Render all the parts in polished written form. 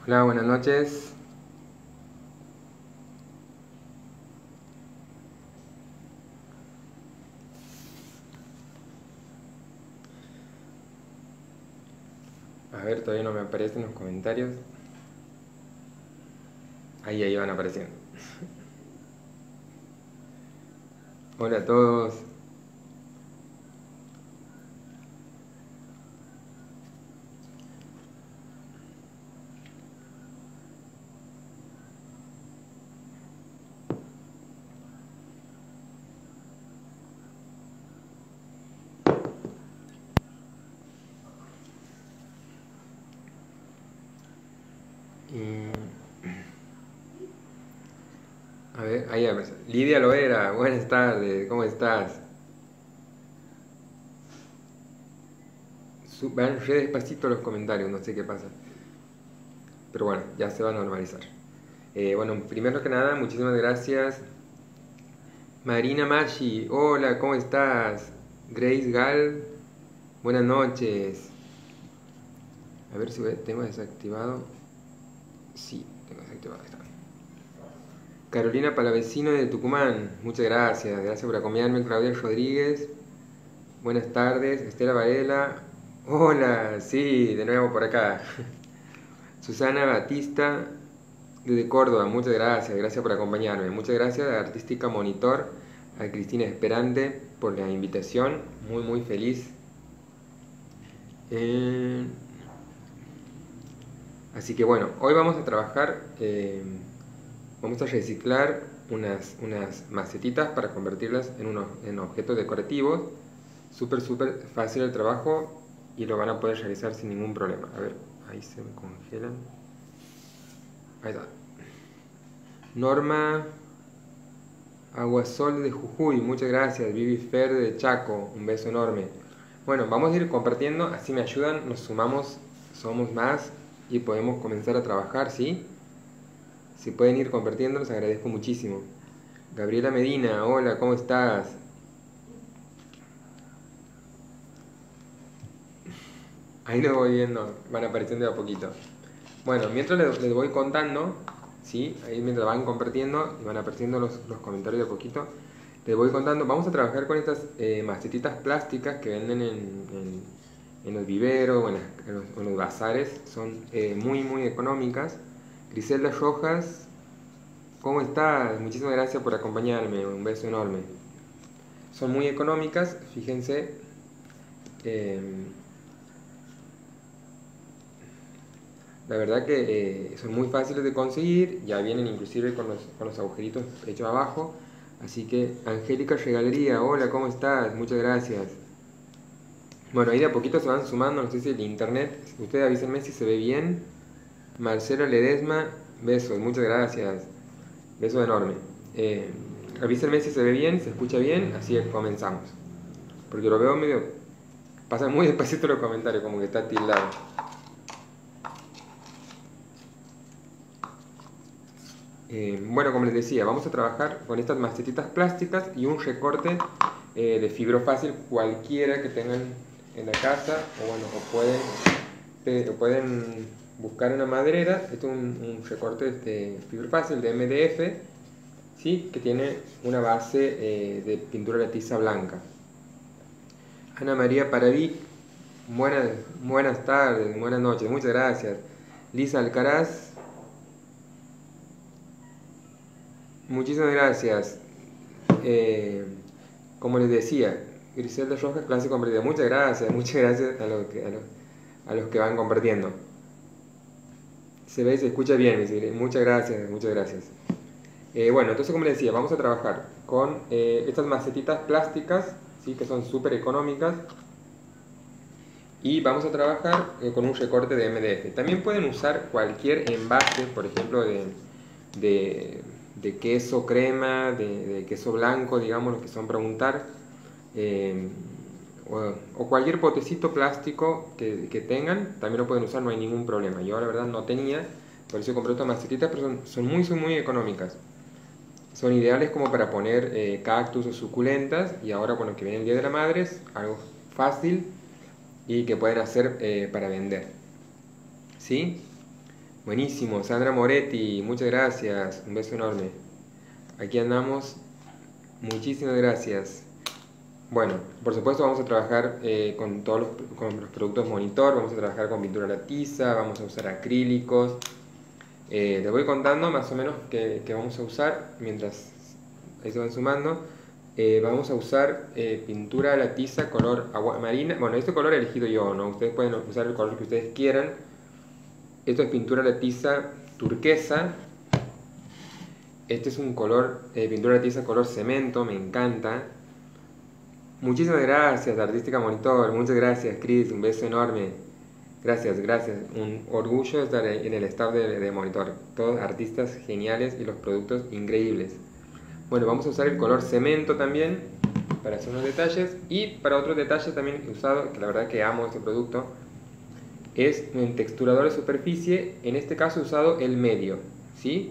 Hola, buenas noches. A ver, todavía no me aparecen los comentarios. Ahí van apareciendo. Hola a todos. A ver, ahí aparece. Lidia Loera, buenas tardes, ¿cómo estás? Van re despacito los comentarios, no sé qué pasa. Pero bueno, ya se va a normalizar. Bueno, primero que nada, muchísimas gracias. Marina Maggi, hola, ¿cómo estás? Grace Gal, buenas noches. A ver si tengo desactivado. Sí, tengo desactivado. Ahí está. Carolina Palavecino de Tucumán, muchas gracias. Gracias por acompañarme. Claudia Rodríguez, buenas tardes. Estela Varela, hola, sí, de nuevo por acá. Susana Batista, desde Córdoba, muchas gracias. Gracias por acompañarme. Muchas gracias a Artística Monitor, a Cristina Esperante por la invitación. Muy feliz. Así que bueno, hoy vamos a trabajar, vamos a reciclar unas macetitas para convertirlas en objetos decorativos. Súper fácil el trabajo y lo van a poder realizar sin ningún problema. A ver, ahí se me congelan. Ahí está. Norma Aguasol de Jujuy, muchas gracias. Vivi Fer de Chaco, un beso enorme. Bueno, vamos a ir compartiendo, así me ayudan, nos sumamos, somos más y podemos comenzar a trabajar, ¿sí? Si pueden ir compartiendo, les agradezco muchísimo. Gabriela Medina, hola, ¿cómo estás? Ahí lo voy viendo, van apareciendo de a poquito. Bueno, mientras les voy contando, ¿sí? Ahí mientras van compartiendo y van apareciendo los comentarios de a poquito, les voy contando. Vamos a trabajar con estas macetitas plásticas que venden en los viveros o en los bazares. Son muy económicas. Griselda Rojas, ¿cómo estás? Muchísimas gracias por acompañarme, un beso enorme. Son muy económicas, fíjense. La verdad que son muy fáciles de conseguir, ya vienen inclusive con los agujeritos hechos abajo. Así que, Angélica Regalería, hola, ¿cómo estás? Muchas gracias. Bueno, ahí de a poquito se van sumando, no sé si el internet, ustedes avísenme si se ve bien. Marcela Ledesma, besos, muchas gracias. Beso enorme. Avísenme si se ve bien, se escucha bien, así comenzamos. Porque lo veo medio... Pasan muy despacito los comentarios, como que está tildado. Bueno, como les decía, vamos a trabajar con estas macetitas plásticas y un recorte de fibrofácil cualquiera que tengan en la casa, o bueno, pueden buscar una maderera. Este es un recorte de fibrofácil de MDF, ¿sí? Que tiene una base de pintura de tiza blanca. Ana María Paraví, buenas tardes, buenas noches, muchas gracias. Lisa Alcaraz, muchísimas gracias. Como les decía, Griselda Rojas, clase compartida. Muchas gracias a los que van compartiendo. Se ve y se escucha bien, muchas gracias, muchas gracias. Bueno, entonces como les decía, vamos a trabajar con estas macetitas plásticas, ¿sí? Que son súper económicas. Y vamos a trabajar con un recorte de MDF. También pueden usar cualquier envase, por ejemplo, de queso crema, de queso blanco, digamos, los que son para untar, o cualquier potecito plástico que tengan, también lo pueden usar, no hay ningún problema. Yo la verdad no tenía, por eso compré estas macetitas, pero son muy económicas. Son ideales como para poner cactus o suculentas, y ahora, bueno, que viene el Día de la Madre, es algo fácil y que pueden hacer para vender, ¿sí? Buenísimo, Sandra Moretti, muchas gracias, un beso enorme. Aquí andamos, muchísimas gracias. Bueno, por supuesto vamos a trabajar con con los productos Monitor, vamos a trabajar con pintura a la tiza, vamos a usar acrílicos. Les voy contando más o menos qué vamos a usar mientras ahí se van sumando. Vamos a usar pintura a la tiza color agua marina. Bueno, este color he elegido yo, ¿no? Ustedes pueden usar el color que ustedes quieran. Esto es pintura a la tiza turquesa. Este es un color, pintura a la tiza color cemento, me encanta. Muchísimas gracias, Artística Monitor. Muchas gracias, Chris. Un beso enorme. Gracias, gracias. Un orgullo estar en el staff de Monitor. Todos artistas geniales y los productos increíbles. Bueno, vamos a usar el color cemento también para hacer unos detalles. Y para otros detalles también he usado, que la verdad que amo este producto, es un texturador de superficie. En este caso he usado el medio, ¿sí?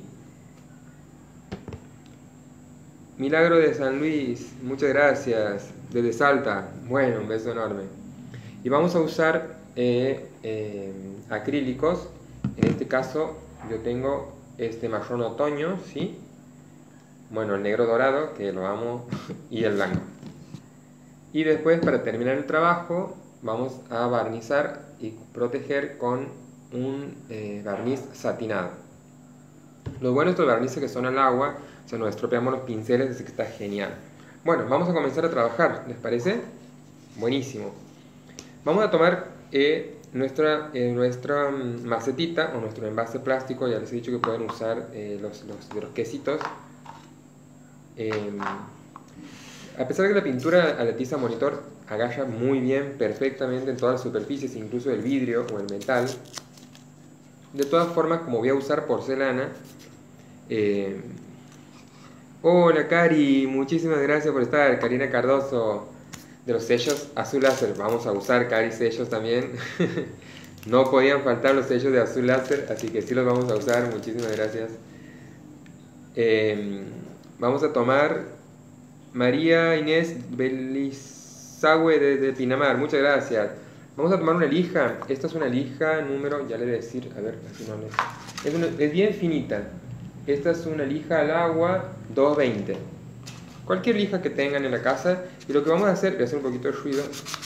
Milagro de San Luis, muchas gracias. Desde Salta, bueno, un beso enorme. Y vamos a usar acrílicos. En este caso yo tengo este marrón otoño, ¿sí? Bueno, el negro dorado, que lo amo, y el blanco. Y después, para terminar el trabajo, vamos a barnizar y proteger con un barniz satinado. Lo bueno de estos barnices que son al agua, o sea, nos estropeamos los pinceles, así que está genial. Bueno, vamos a comenzar a trabajar, ¿les parece? Buenísimo. Vamos a tomar nuestra macetita o nuestro envase plástico. Ya les he dicho que pueden usar los quesitos. A pesar de que la pintura a la tiza Monitor agarra muy bien, perfectamente en todas las superficies, incluso el vidrio o el metal, de todas formas, como voy a usar porcelana, hola Cari, muchísimas gracias por estar. Karina Cardoso, de los sellos Azul Láser, vamos a usar, Cari, sellos también. No podían faltar los sellos de Azul Láser, así que sí los vamos a usar, muchísimas gracias. Vamos a tomar María Inés Belizagüe de Pinamar, muchas gracias. Vamos a tomar una lija. Esta es una lija número, ya le voy a decir, a ver, así no es bien finita. Esta es una lija al agua 220. Cualquier lija que tengan en la casa. Y lo que vamos a hacer, voy a hacer un poquito de ruido,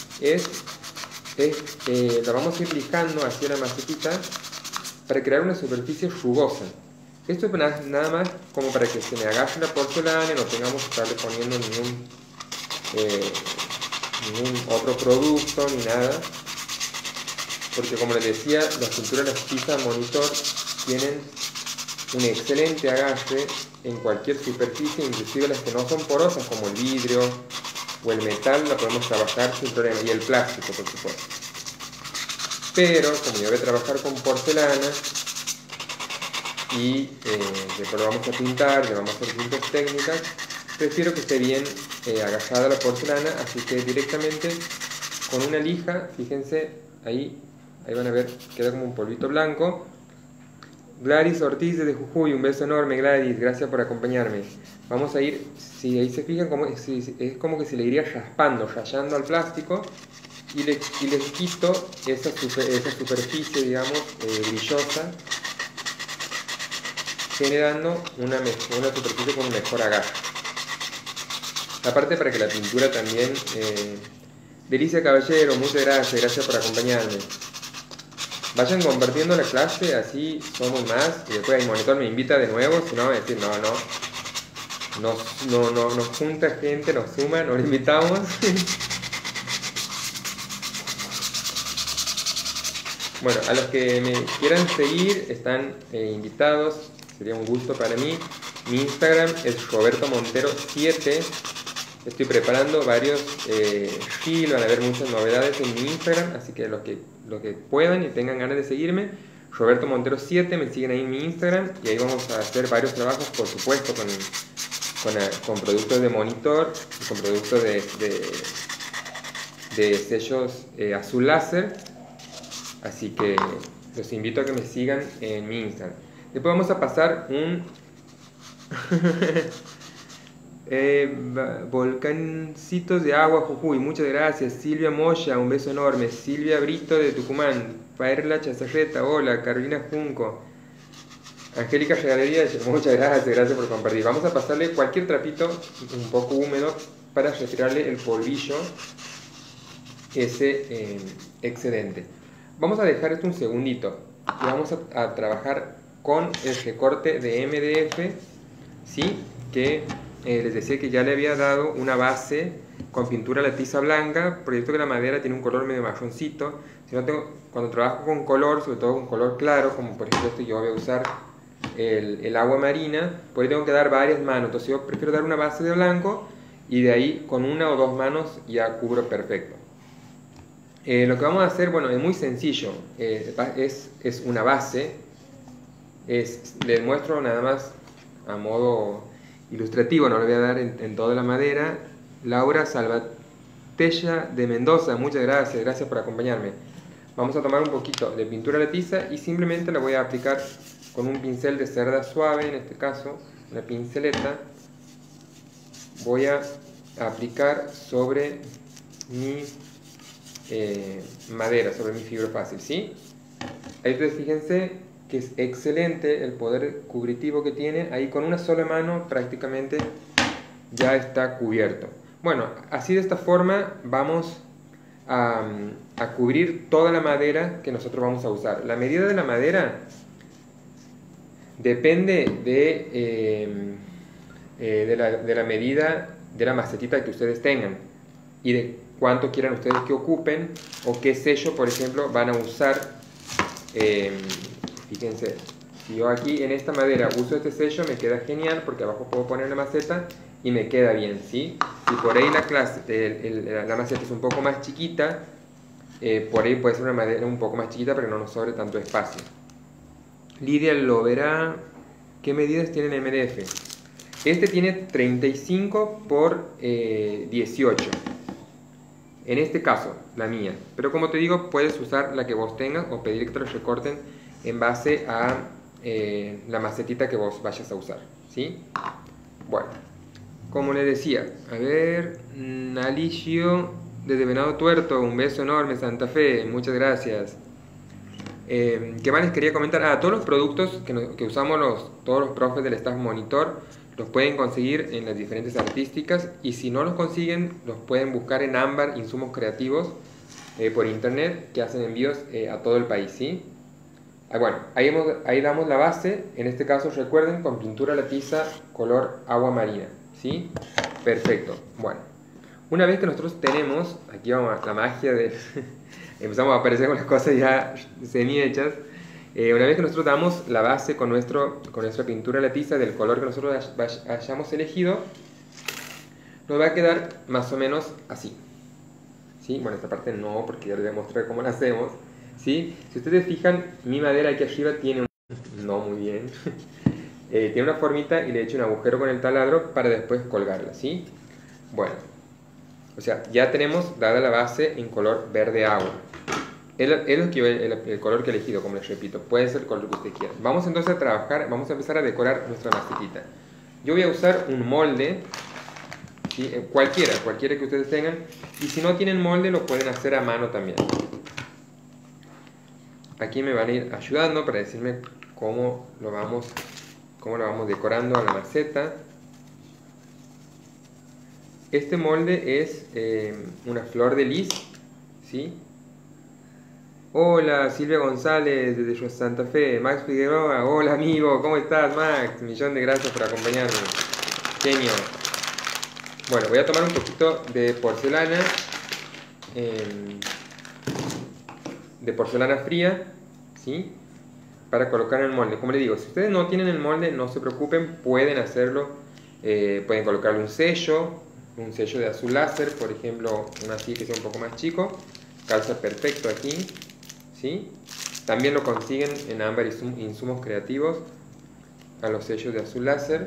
la vamos a ir lijando hacia la macetita para crear una superficie rugosa. Esto es nada más como para que se me agache la porcelana y no tengamos que estarle poniendo ningún otro producto ni nada, porque como les decía, las pinturas de las tizas Monitor tienen un excelente agarre en cualquier superficie, inclusive las que no son porosas como el vidrio o el metal, la podemos trabajar sin problema, y el plástico por supuesto. Pero como yo voy a trabajar con porcelana y después lo vamos a pintar, le vamos a hacer pintas técnicas, prefiero que esté bien agarrada la porcelana, así que directamente con una lija, fíjense, ahí van a ver, queda como un polvito blanco. Gladys Ortiz desde Jujuy, un beso enorme Gladys, gracias por acompañarme. Vamos a ir, si ahí se fijan, es como que se le iría rayando al plástico y les quito esa superficie, digamos, brillosa, generando una superficie con un mejor agarre. Aparte, para que la pintura también... Delicia Caballero, muchas gracias por acompañarme. Vayan compartiendo la clase, así somos más. Y después el Monitor me invita de nuevo, si no, va a decir, no, nos junta gente, nos suma, nos invitamos. Bueno, a los que me quieran seguir están invitados, sería un gusto para mí. Mi Instagram es Roberto Montero 7. Estoy preparando varios reels, van a haber muchas novedades en mi Instagram, así que los que puedan y tengan ganas de seguirme, Roberto Montero 7, me siguen ahí en mi Instagram y ahí vamos a hacer varios trabajos, por supuesto, con productos de Monitor y con productos de sellos Azul Láser, así que los invito a que me sigan en mi Instagram. Después vamos a pasar un... volcancitos de agua, Jujuy, muchas gracias. Silvia Moya, un beso enorme. Silvia Brito de Tucumán. Perla Chazarreta, hola. Carolina Junco, Angélica Regalería, muchas gracias, gracias por compartir. Vamos a pasarle cualquier trapito un poco húmedo para retirarle el polvillo ese excedente. Vamos a dejar esto un segundito y vamos a trabajar con el recorte de MDF, ¿sí? Que les decía que ya le había dado una base con pintura a la tiza blanca, por esto que la madera tiene un color medio marroncito. Si no tengo, cuando trabajo con color, sobre todo con color claro, como por ejemplo este, yo voy a usar el agua marina, por ahí tengo que dar varias manos, entonces yo prefiero dar una base de blanco y de ahí con una o dos manos ya cubro perfecto. Lo que vamos a hacer, bueno, es muy sencillo, es una base, les muestro nada más a modo ilustrativo, no lo voy a dar en toda la madera. Laura Salvatella de Mendoza, muchas gracias, gracias por acompañarme. Vamos a tomar un poquito de pintura a la tiza y simplemente la voy a aplicar con un pincel de cerda suave, en este caso, una pinceleta. Voy a aplicar sobre mi madera, sobre mi fibra fácil, ¿sí? Ahí ustedes fíjense que es excelente el poder cubritivo que tiene. Ahí con una sola mano prácticamente ya está cubierto. Bueno, así de esta forma vamos a cubrir toda la madera que nosotros vamos a usar. La medida de la madera depende de la medida de la macetita que ustedes tengan y de cuánto quieran ustedes que ocupen o qué sello, por ejemplo, van a usar. Fíjense, si yo aquí en esta madera uso este sello, me queda genial porque abajo puedo poner la maceta y me queda bien, ¿sí? Si por ahí la maceta es un poco más chiquita, por ahí puede ser una madera un poco más chiquita para que no nos sobre tanto espacio. Lidia lo verá. ¿Qué medidas tiene el MDF? Este tiene 35 por 18. En este caso, la mía. Pero como te digo, puedes usar la que vos tengas o pedir que te lo recorten en base a la macetita que vos vayas a usar, ¿sí? Bueno, como les decía, a ver, Alicio desde Venado Tuerto, un beso enorme, Santa Fe, muchas gracias. ¿Qué más les quería comentar? Todos los productos que usamos todos los profes del staff monitor los pueden conseguir en las diferentes artísticas, y si no los consiguen, los pueden buscar en Ámbar Insumos Creativos por internet, que hacen envíos a todo el país, ¿sí? Bueno, ahí damos la base, en este caso recuerden, con pintura a la tiza color agua marina, ¿sí? Perfecto. Bueno, una vez que nosotros tenemos, aquí vamos a la magia de... empezamos a aparecer con las cosas ya semi-hechas. Una vez que nosotros damos la base con nuestra pintura a la tiza del color que nosotros hayamos elegido, nos va a quedar más o menos así, ¿sí? Bueno, esta parte no, porque ya les voy a mostrar cómo la hacemos, ¿sí? Si ustedes fijan, mi madera aquí arriba tiene no muy bien, tiene una formita y le he hecho un agujero con el taladro para después colgarla, ¿sí? Bueno, o sea, ya tenemos dada la base en color verde agua. Es el color que he elegido, como les repito, puede ser el color que ustedes quieran. Vamos entonces a trabajar, vamos a empezar a decorar nuestra macetita. Yo voy a usar un molde, ¿sí? cualquiera que ustedes tengan, y si no tienen molde lo pueden hacer a mano también. Aquí me van a ir ayudando para decirme cómo lo vamos decorando a la maceta. Este molde es una flor de lis, ¿sí? Hola, Silvia González desde Santa Fe. Max Figueroa, hola amigo, ¿cómo estás, Max? Millón de gracias por acompañarme. Genio. Bueno, voy a tomar un poquito de porcelana fría, ¿sí? Para colocar en el molde. Como les digo, si ustedes no tienen el molde, no se preocupen, pueden hacerlo. Pueden colocarle un sello de azul láser, por ejemplo, uno así que sea un poco más chico, calza perfecto aquí, ¿sí? También lo consiguen en Ámbar Insumos Creativos, a los sellos de azul láser.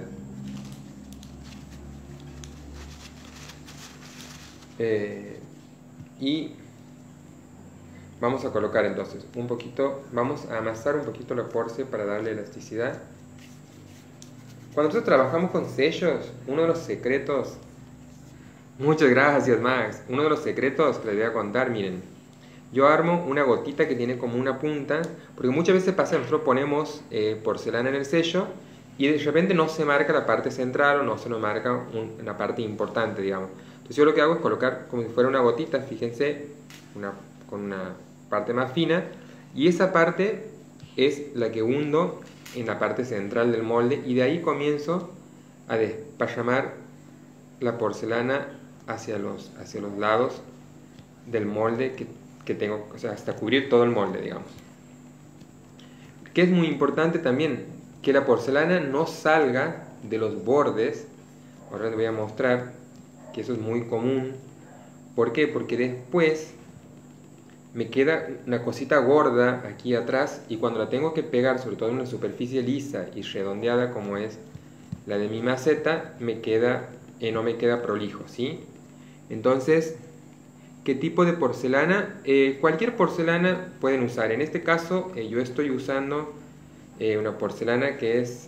Y vamos a colocar entonces un poquito, vamos a amasar un poquito la porce para darle elasticidad. Cuando nosotros trabajamos con sellos, uno de los secretos, muchas gracias Max, uno de los secretos que les voy a contar, miren, yo armo una gotita que tiene como una punta, porque muchas veces pasa, nosotros ponemos porcelana en el sello y de repente no se marca la parte central o no se nos marca una parte importante, digamos. Entonces yo lo que hago es colocar como si fuera una gotita, fíjense, con una parte más fina, y esa parte es la que hundo en la parte central del molde, y de ahí comienzo a desparramar la porcelana hacia los lados del molde que tengo, o sea, hasta cubrir todo el molde, digamos. Que es muy importante también que la porcelana no salga de los bordes. Ahora les voy a mostrar que eso es muy común. ¿Por qué? Porque después me queda una cosita gorda aquí atrás, y cuando la tengo que pegar, sobre todo en una superficie lisa y redondeada como es la de mi maceta, no me queda prolijo, ¿sí? Entonces, ¿qué tipo de porcelana? Cualquier porcelana pueden usar. En este caso, yo estoy usando una porcelana que es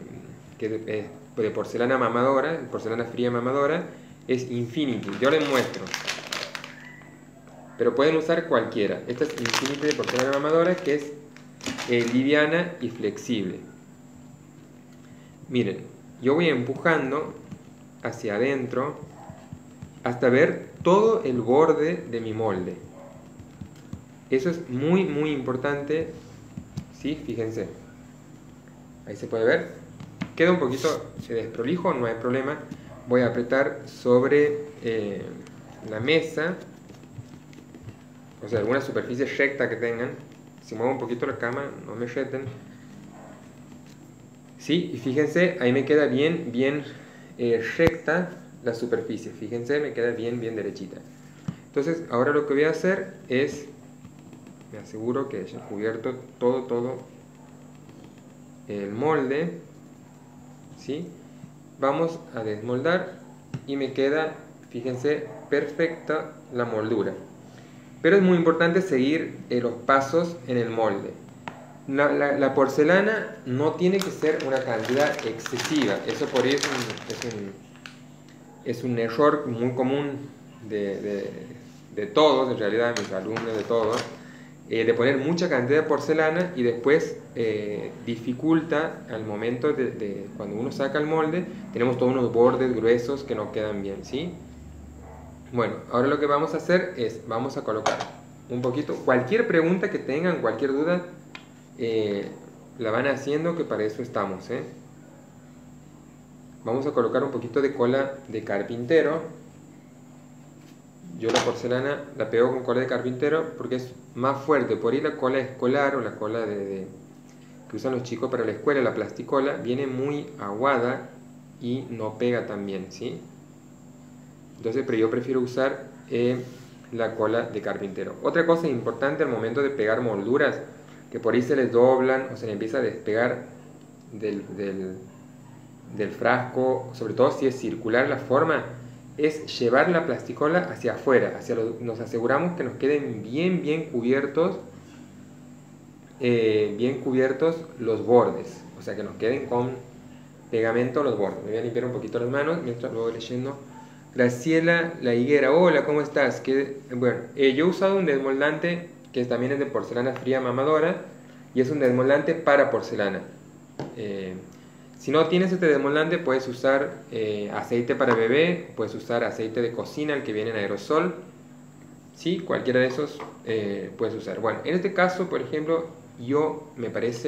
de porcelana mamadora, porcelana fría mamadora, es Infinity. Yo les muestro. Pero pueden usar cualquiera. Esta es Infinity de porcelana mamadora, que es liviana y flexible. Miren, yo voy empujando hacia adentro hasta ver todo el borde de mi molde. Eso es muy muy importante. ¿Sí? Fíjense. Ahí se puede ver. Queda un poquito desprolijo, no hay problema. Voy a apretar sobre la mesa, o sea, alguna superficie recta que tengan. Si muevo un poquito la cama, no me reten. ¿Sí? Y fíjense, ahí me queda bien recta la superficie. Fíjense, me queda bien derechita. Entonces, ahora lo que voy a hacer es, me aseguro que haya cubierto todo el molde. ¿Sí? Vamos a desmoldar y me queda, fíjense, perfecta la moldura. Pero es muy importante seguir los pasos en el molde. La porcelana no tiene que ser una cantidad excesiva. Eso por ahí es un error muy común de todos, en realidad, de mis alumnos, de todos, de poner mucha cantidad de porcelana y después dificulta al momento de cuando uno saca el molde, tenemos todos unos bordes gruesos que no quedan bien, ¿sí? Bueno, ahora lo que vamos a hacer es, vamos a colocar un poquito, cualquier pregunta que tengan, cualquier duda, la van haciendo, que para eso estamos, ¿eh? Vamos a colocar un poquito de cola de carpintero. Yo la porcelana la pego con cola de carpintero porque es más fuerte. Por ahí la cola escolar o la cola que usan los chicos para la escuela, la plasticola, viene muy aguada y no pega tan bien, ¿sí? Entonces, pero yo prefiero usar la cola de carpintero. Otra cosa importante al momento de pegar molduras, que por ahí se les doblan o se les empieza a despegar del frasco, sobre todo si es circular la forma, es llevar la plasticola hacia afuera, nos aseguramos que nos queden bien cubiertos los bordes, o sea que nos queden con pegamento los bordes. Me voy a limpiar un poquito las manos mientras lo voy leyendo. Graciela La Higuera, hola, ¿cómo estás? Bueno, yo he usado un desmoldante que también es de porcelana fría mamadora y es un desmoldante para porcelana. Si no tienes este desmoldante, puedes usar aceite para bebé, puedes usar aceite de cocina, el que viene en aerosol. ¿Sí? Cualquiera de esos puedes usar. Bueno, en este caso, por ejemplo, me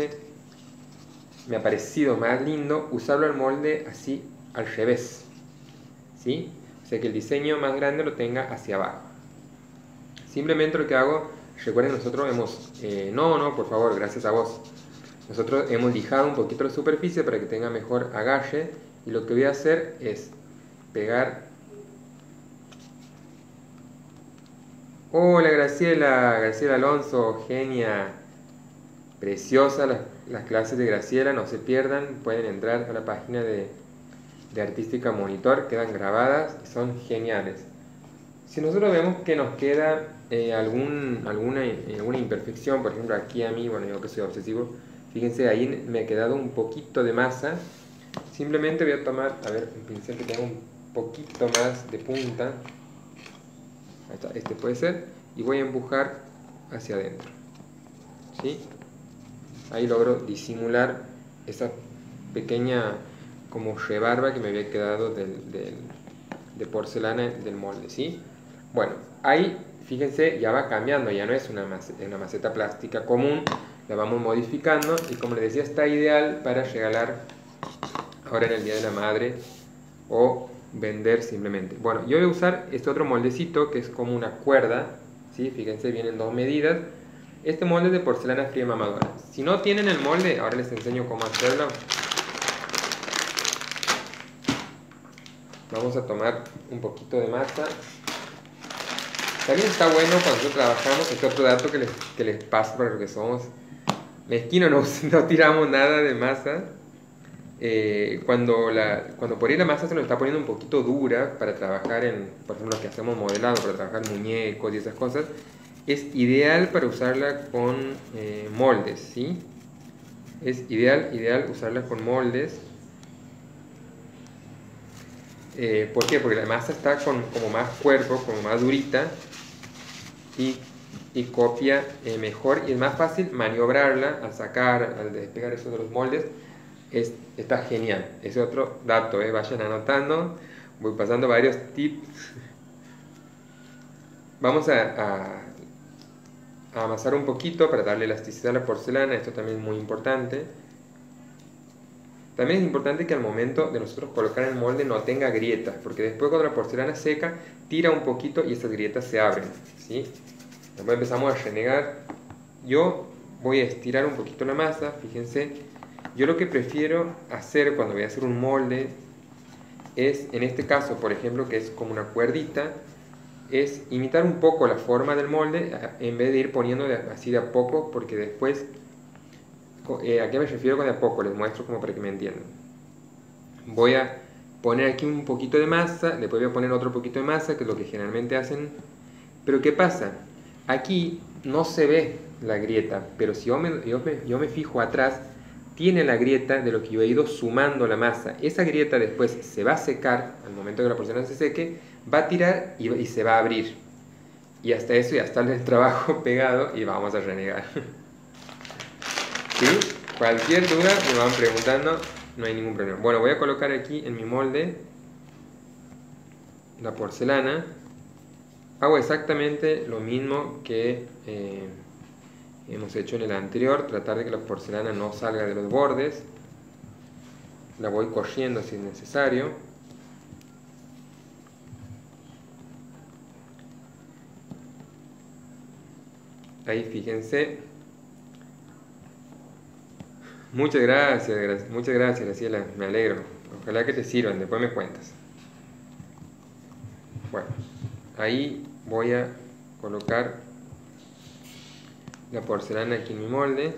ha parecido más lindo usarlo al molde así al revés. ¿Sí? O sea que el diseño más grande lo tenga hacia abajo. Simplemente lo que hago, recuerden, nosotros hemos... no, por favor, gracias a vos. Nosotros hemos lijado un poquito la superficie para que tenga mejor agarre, y lo que voy a hacer es pegar. Hola Graciela Alonso, genia, preciosa las clases de Graciela, no se pierdan, pueden entrar a la página de Artística Monitor, quedan grabadas y son geniales. Si nosotros vemos que nos queda alguna imperfección, por ejemplo aquí a mí, bueno, yo que soy obsesivo, fíjense, ahí me ha quedado un poquito de masa. Simplemente voy a tomar, a ver, un pincel que tenga un poquito más de punta. Ahí está, este puede ser. Y voy a empujar hacia adentro, ¿sí? Ahí logro disimular esa pequeña como rebarba que me había quedado de porcelana del molde, ¿sí? Bueno, ahí fíjense, ya va cambiando, ya no es una maceta plástica común, la vamos modificando y como les decía, está ideal para regalar ahora en el Día de la Madre o vender simplemente. Bueno, yo voy a usar este otro moldecito que es como una cuerda, ¿sí? Fíjense, vienen dos medidas. Este molde es de porcelana fría mamadora. Si no tienen el molde, ahora les enseño cómo hacerlo. Vamos a tomar un poquito de masa. También está bueno cuando nosotros trabajamos, este otro dato que les paso para lo que somos mezquinos, no tiramos nada de masa. Cuando por ahí la masa se nos está poniendo un poquito dura para trabajar en, por ejemplo, los que hacemos modelado, para trabajar muñecos y esas cosas, es ideal para usarla con moldes, ¿sí? Es ideal usarla con moldes. ¿Por qué? Porque la masa está como más cuerpo, como más durita y copia mejor y es más fácil maniobrarla al sacar, al despegar esos de los moldes. Está genial. Ese otro dato, vayan anotando. Voy pasando varios tips. Vamos a amasar un poquito para darle elasticidad a la porcelana. Esto también es muy importante. También es importante que al momento de nosotros colocar el molde no tenga grietas, porque después cuando la porcelana seca tira un poquito y esas grietas se abren, ¿sí? Después empezamos a renegar. Yo voy a estirar un poquito la masa, fíjense. Yo lo que prefiero hacer cuando voy a hacer un molde es, en este caso, por ejemplo, que es como una cuerdita, es imitar un poco la forma del molde en vez de ir poniendo así de a poco, porque después, ¿a qué me refiero con de a poco? Les muestro como para que me entiendan. Voy a poner aquí un poquito de masa, después voy a poner otro poquito de masa, que es lo que generalmente hacen. Pero ¿qué pasa? Aquí no se ve la grieta, pero si yo me fijo atrás, tiene la grieta de lo que yo he ido sumando la masa. Esa grieta después se va a secar, al momento que la porcelana se seque, va a tirar y se va a abrir. Y hasta eso ya está el trabajo pegado y vamos a renegar. ¿Sí? Cualquier duda me van preguntando, no hay ningún problema. Bueno, voy a colocar aquí en mi molde la porcelana. Hago exactamente lo mismo que hemos hecho en el anterior, tratar de que la porcelana no salga de los bordes. La voy corriendo si es necesario. Ahí fíjense. Muchas gracias, Graciela, me alegro. Ojalá que te sirvan, después me cuentas. Bueno, ahí voy a colocar la porcelana aquí en mi molde.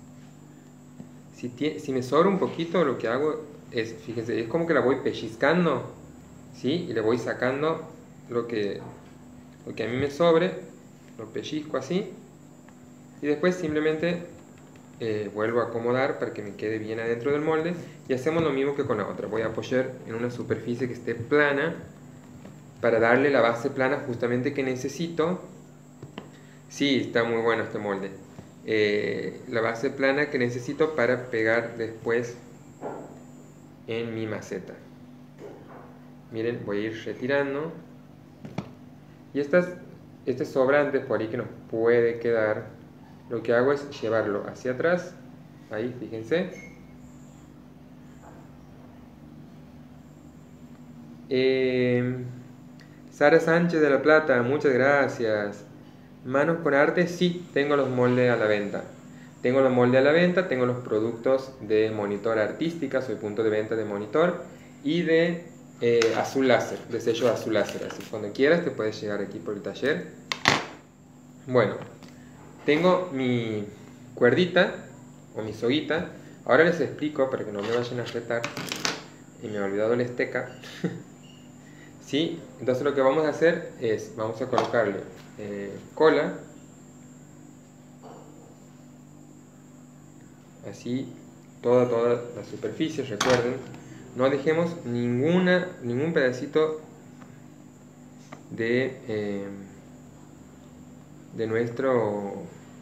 Si me sobra un poquito, lo que hago es, fíjense, es como que la voy pellizcando, ¿sí? Y le voy sacando lo que a mí me sobre, lo pellizco así. Y después simplemente vuelvo a acomodar para que me quede bien adentro del molde. Y hacemos lo mismo que con la otra. Voy a apoyar en una superficie que esté plana para darle la base plana justamente que necesito. Sí, está muy bueno este molde. La base plana que necesito para pegar después en mi maceta. Miren, voy a ir retirando. Y este sobrante por ahí que nos puede quedar, lo que hago es llevarlo hacia atrás. Ahí, fíjense. Sara Sánchez de La Plata, muchas gracias. Manos con arte, sí, tengo los moldes a la venta. Tengo los moldes a la venta, tengo los productos de Monitor Artística, soy punto de venta de Monitor y de Azul Láser, de sello Azul Láser. Así cuando quieras te puedes llegar aquí por el taller. Bueno, tengo mi cuerdita o mi soguita. Ahora les explico para que no me vayan a retar. Y me he olvidado la esteca. ¿Sí? Entonces lo que vamos a hacer es, vamos a colocarle cola, así toda la superficie. Recuerden, no dejemos ningún pedacito de de nuestro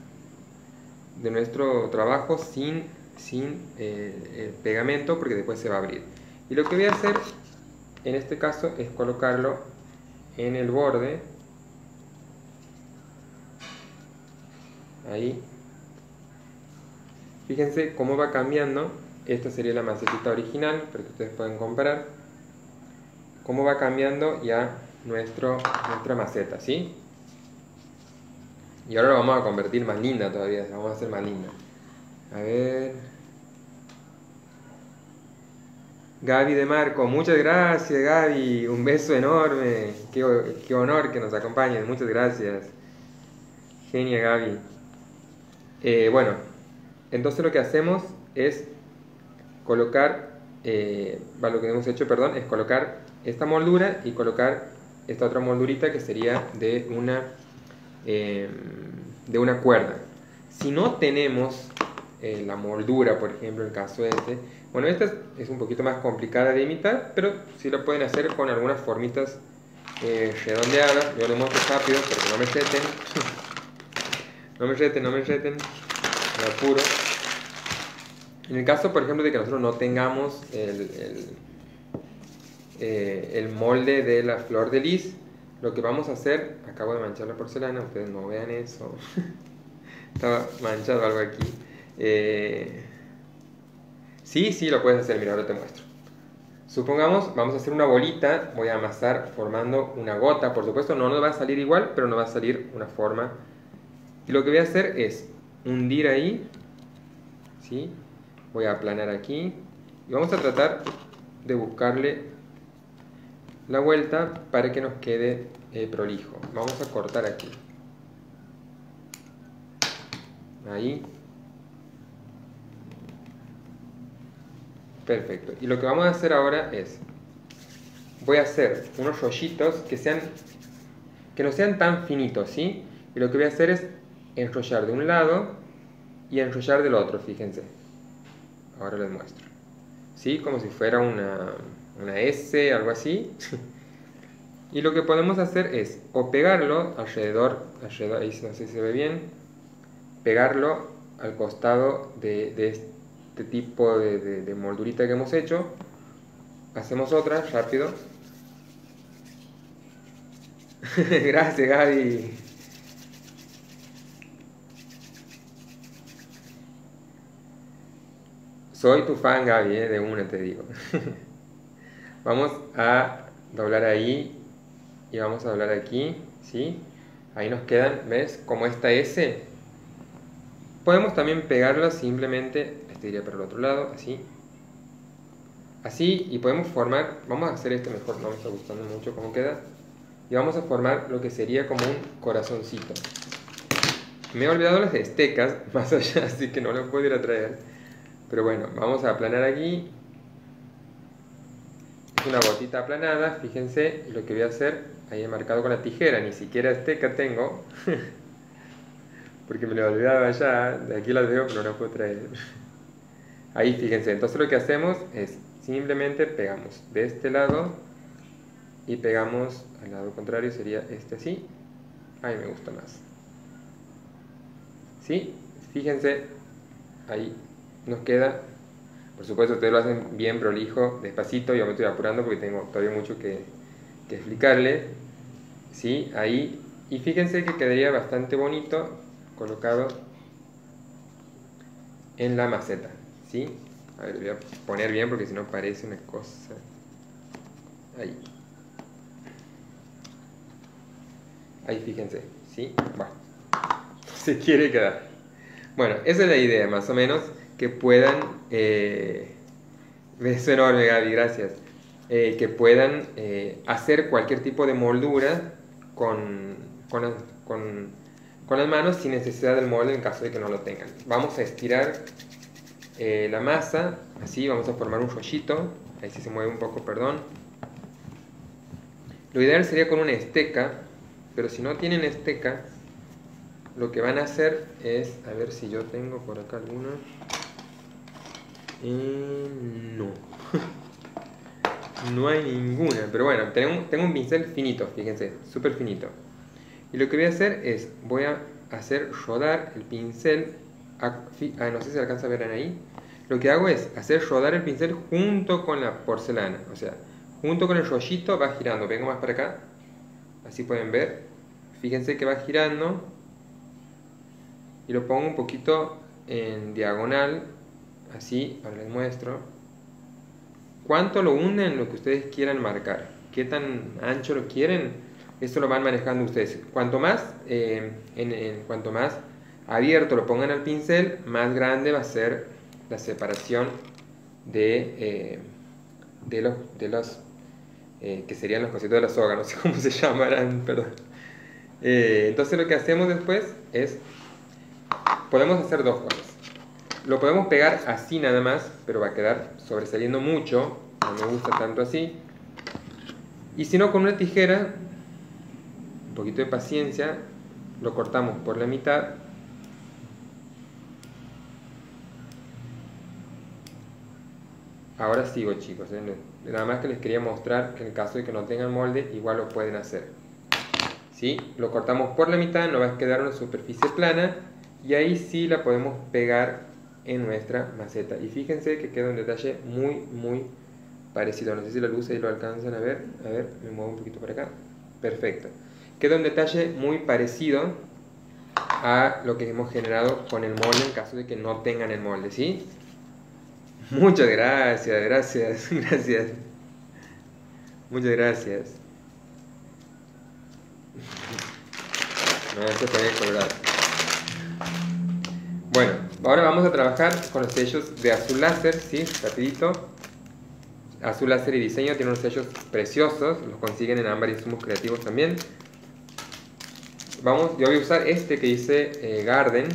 trabajo sin pegamento, porque después se va a abrir. Y lo que voy a hacer en este caso es colocarlo en el borde, ahí. Fíjense cómo va cambiando. Esta sería la macetita original, pero que ustedes pueden comparar cómo va cambiando ya nuestra maceta, ¿sí? Y ahora lo vamos a convertir más linda todavía, la vamos a hacer más linda. A ver. Gaby de Marco, muchas gracias Gaby, un beso enorme, qué honor que nos acompañen, muchas gracias. Genia Gaby. Bueno, entonces lo que hacemos es colocar, lo que hemos hecho, perdón, es colocar esta moldura y colocar esta otra moldurita que sería de una cuerda. Si no tenemos la moldura, por ejemplo, en el caso de este, bueno, esta es un poquito más complicada de imitar, pero sí lo pueden hacer con algunas formitas redondeadas. Yo lo muestro rápido para que no me reten. no me reten, me apuro. En el caso, por ejemplo, de que nosotros no tengamos el molde de la flor de lis, lo que vamos a hacer, acabo de manchar la porcelana, ustedes no vean eso, estaba manchado algo aquí. Sí, lo puedes hacer, mira, ahora te muestro. Supongamos, vamos a hacer una bolita, voy a amasar formando una gota, por supuesto no nos va a salir igual, pero nos va a salir una forma. Y lo que voy a hacer es hundir ahí, ¿sí? Voy a aplanar aquí y vamos a tratar de buscarle la vuelta para que nos quede prolijo. Vamos a cortar aquí, ahí, perfecto. Y lo que vamos a hacer ahora es, voy a hacer unos rollitos que no sean tan finitos, ¿sí? Y lo que voy a hacer es enrollar de un lado y enrollar del otro, fíjense. Ahora les muestro, ¿sí? Como si fuera una S, algo así. Y lo que podemos hacer es o pegarlo alrededor, ahí no sé si se ve bien, pegarlo al costado de este tipo de moldurita que hemos hecho. Hacemos otra, rápido. Gracias Gaby. Soy tu fan Gaby, de una te digo. Vamos a doblar ahí y vamos a doblar aquí, ¿sí? Ahí nos quedan, ¿ves? Como esta S. Podemos también pegarla simplemente, este iría para el otro lado, así. Así, y podemos formar, vamos a hacer esto mejor, no me está gustando mucho cómo queda. Y vamos a formar lo que sería como un corazoncito. Me he olvidado las estecas más allá, así que no las puedo ir a traer. Pero bueno, vamos a aplanar aquí. Es una gotita aplanada, fíjense lo que voy a hacer. Ahí he marcado con la tijera, ni siquiera esteca tengo. Porque me lo olvidaba ya, de aquí las veo pero no las puedo traer. Ahí fíjense, entonces lo que hacemos es simplemente pegamos de este lado y pegamos al lado contrario, sería este así. Ahí me gusta más. ¿Sí? Fíjense, ahí nos queda. Por supuesto ustedes lo hacen bien prolijo, despacito. Yo me estoy apurando porque tengo todavía mucho que explicarle. ¿Sí? Ahí. Y fíjense que quedaría bastante bonito colocado en la maceta. ¿Sí? A ver, voy a poner bien porque si no parece una cosa. Ahí. Ahí fíjense. ¿Sí? Bueno. Se quiere quedar. Bueno, esa es la idea más o menos. Que puedan, beso enorme Gaby, gracias, que puedan hacer cualquier tipo de moldura con las manos sin necesidad del molde en caso de que no lo tengan. Vamos a estirar la masa, así vamos a formar un rollito, ahí sí se mueve un poco, perdón. Lo ideal sería con una esteca, pero si no tienen esteca, lo que van a hacer es, a ver si yo tengo por acá alguna. No. No hay ninguna, pero bueno, tengo un pincel finito, fíjense, súper finito. Y lo que voy a hacer es, voy a hacer rodar el pincel, no sé si alcanza a ver ahí. Lo que hago es hacer rodar el pincel junto con la porcelana, o sea, junto con el rollito va girando. Vengo más para acá, así pueden ver. Fíjense que va girando y lo pongo un poquito en diagonal, así, ahora les muestro. ¿Cuánto lo hunden? Lo que ustedes quieran marcar. ¿Qué tan ancho lo quieren? Esto lo van manejando ustedes. Cuanto más, cuanto más abierto lo pongan al pincel, más grande va a ser la separación de los que serían los cositos de la soga, no sé cómo se llamarán, perdón. Entonces lo que hacemos después es, podemos hacer dos cosas. Lo podemos pegar así nada más, pero va a quedar sobresaliendo mucho, no me gusta tanto así. Y si no, con una tijera, un poquito de paciencia, lo cortamos por la mitad. Ahora sigo, chicos, nada más que les quería mostrar que en el caso de que no tengan molde, igual lo pueden hacer. ¿Sí? Lo cortamos por la mitad, nos va a quedar una superficie plana y ahí sí la podemos pegar en nuestra maceta. Y fíjense que queda un detalle muy parecido. No sé si la luz ahí lo alcanzan a ver. A ver, me muevo un poquito para acá. Perfecto. Queda un detalle muy parecido a lo que hemos generado con el molde en caso de que no tengan el molde, ¿sí? Muchas gracias, gracias. Muchas gracias. No se puede colgar. Bueno, ahora vamos a trabajar con los sellos de azul láser, ¿sí? Rapidito. Azul láser y diseño tiene unos sellos preciosos, los consiguen en Ámbar Insumos Creativos también. Yo voy a usar este que dice Garden.